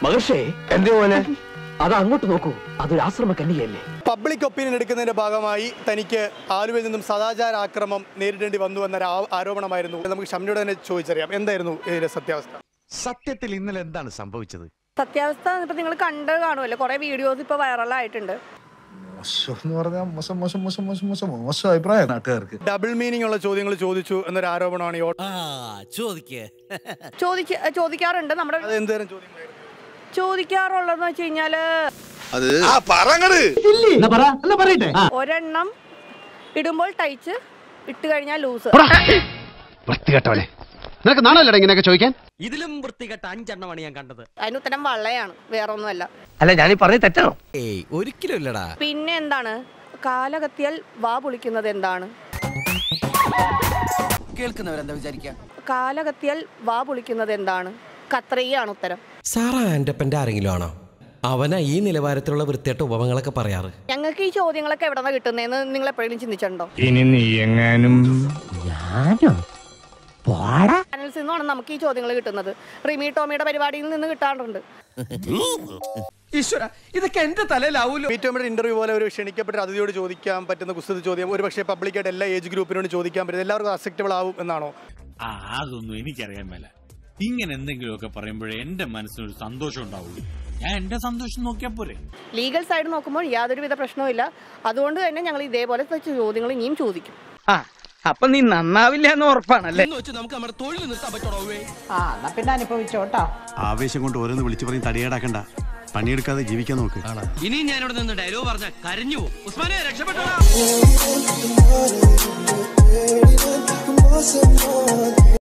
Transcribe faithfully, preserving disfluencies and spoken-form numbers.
മഹർഷേ എന്തേ പോലെ അത് അങ്ങോട്ട് നോക്കൂ, അതൊരു ആശ്രമ കന്യകയല്ലേ. പബ്ലിക് ഒപ്പീനിയൻ എടുക്കുന്നതിന്റെ ഭാഗമായി തനിക്ക് ആലുവയിൽ നിന്നും സദാചാര ആക്രമണം നേരിടേണ്ടി വന്നു എന്നൊരു ആരോപണമായിരുന്നു. നമുക്ക് ഷംനയോട് തന്നെ ചോദിച്ചറിയാം, എന്തായിരുന്നു ഇതിന്റെ സത്യാവസ്ഥ? സത്യത്തിൽ ഇന്നലെ എന്താണ് സംഭവിച്ചത്? സത്യാവസ്ഥ ഇപ്പൊ നിങ്ങൾ കണ്ടു കാണുമല്ലോ, കുറെ വീഡിയോസ് ഇപ്പൊ വൈറലായിട്ടുണ്ട്. ഡബിൾ മീനിങ് ഉള്ള ചോദ്യങ്ങൾ ചോദിച്ചു എന്നൊരു ആരോപണമാണ് ചോദിക്കാറുണ്ട്. നമ്മുടെ എന്തേലും ചോദ്യങ്ങൾ ചോദിക്കാറുള്ളതെന്ന് വെച്ച് കഴിഞ്ഞാല് ഒരെണ്ണം ഇടുമ്പോൾ ടൈച്ച്, ഇട്ട് കഴിഞ്ഞാൽ ലൂസ്. വൃത്തികെട്ടവനെ, നിനക്ക് നാണല്ലേ ഇങ്ങനെയൊക്കെ ചോദിക്കാൻ? ഇതിലും വൃത്തികെട്ട അഞ്ചെണ്ണമാണ് ഞാൻ കണ്ടത്. അതിന് ഉത്തരം വള്ളയാണ്, വേറെ ഒന്നുമല്ല. അല്ല ഞാനീ പറഞ്ഞത് തെറ്റാണോ? ഏയ് ഒരിക്കലും ഇല്ലടാ. പിന്നെ എന്താണ് കാലകത്തിയാൽ വാ പൊളിക്കുന്നത്? എന്താണ് കേൾക്കുന്നവരെന്താ വിചാരിക്കുക? കാലകത്തിയാൽ വാ പൊളിക്കുന്നത് എന്താണ്? കത്രികയാണ് ഉത്തരം. സാറാ ആൻ്റപ്പൻ്റെ ആരെങ്കിലും ആണോ? അവനാ ഈ നിലവാരത്തിലുള്ള വൃത്തിയായിട്ട ഉപമകളൊക്കെ പറയാറ്. ഞങ്ങൾക്ക് ഈ ചോദ്യങ്ങളൊക്കെ എവിടെ നിന്നാണ് കിട്ടുന്നതെന്ന് നിങ്ങൾ എപ്പോഴെങ്കിലും ചിന്തിച്ചിട്ടുണ്ടോ? ഇനി നീ എങ്ങാനും ചാനൽസിൽ നിന്നാണ് നമുക്ക് ഈ ചോദ്യങ്ങൾ കിട്ടുന്നത്. റിമി ടോമിയുടെ പരിപാടിയിൽ നിന്ന് കിട്ടാറുണ്ട്. ഇതൊക്കെ എന്റെ തലയിലാവൂലോ. റിമി ടോമിയുടെ ഇന്റർവ്യൂ പോലെ ഒരു ക്ഷണിക്കപ്പെട്ട അതിഥിയോട് ചോദിക്കാൻ പറ്റുന്ന കുസൃതി ചോദ്യം ഒരു പക്ഷേ പബ്ലിക്കായിട്ട് എല്ലാ ഏജ് ഗ്രൂപ്പിനോട് ചോദിക്കാൻ പറ്റും, എല്ലാവർക്കും അക്സെപ്റ്റബിൾ ആവും എന്നാണോ? അതൊന്നും എനിക്കറിയാൻ മേല. ഇങ്ങനെ എന്തെങ്കിലുമൊക്കെ പറയുമ്പോഴേ എന്റെ മനസ്സിനൊരു സന്തോഷം ഉണ്ടാവുള്ളൂ. ഞാൻ എന്റെ സന്തോഷം നോക്കിയാ പോരെ. ലീഗൽ സൈഡ് നോക്കുമ്പോൾ യാതൊരുവിധ പ്രശ്നവും ഇല്ല. അതുകൊണ്ട് തന്നെ ഞങ്ങൾ ഇതേപോലത്തെ ചോദ്യങ്ങൾ ഇനിയും ചോദിക്കും. അപ്പൊ നീ നന്നാവില്ല എന്ന് ഉറപ്പാണല്ലേ? നമുക്ക് നമ്മുടെ തൊഴിൽ നിർത്താൻ പറ്റണോ? പിന്നെ അനുഭവിച്ചോട്ടാ. ആവേശം കൊണ്ട് ഓരോന്ന് വിളിച്ചു പറഞ്ഞ് തടിയേടാക്കണ്ട, പണിയെടുക്കാതെ ജീവിക്കാൻ നോക്ക്. ഇനി ഞാനിവിടെ നിന്ന് ഡയലോഗ് പറഞ്ഞ കരഞ്ഞു പോകും. ഉസ്മാനെ രക്ഷപ്പെട്ടോ.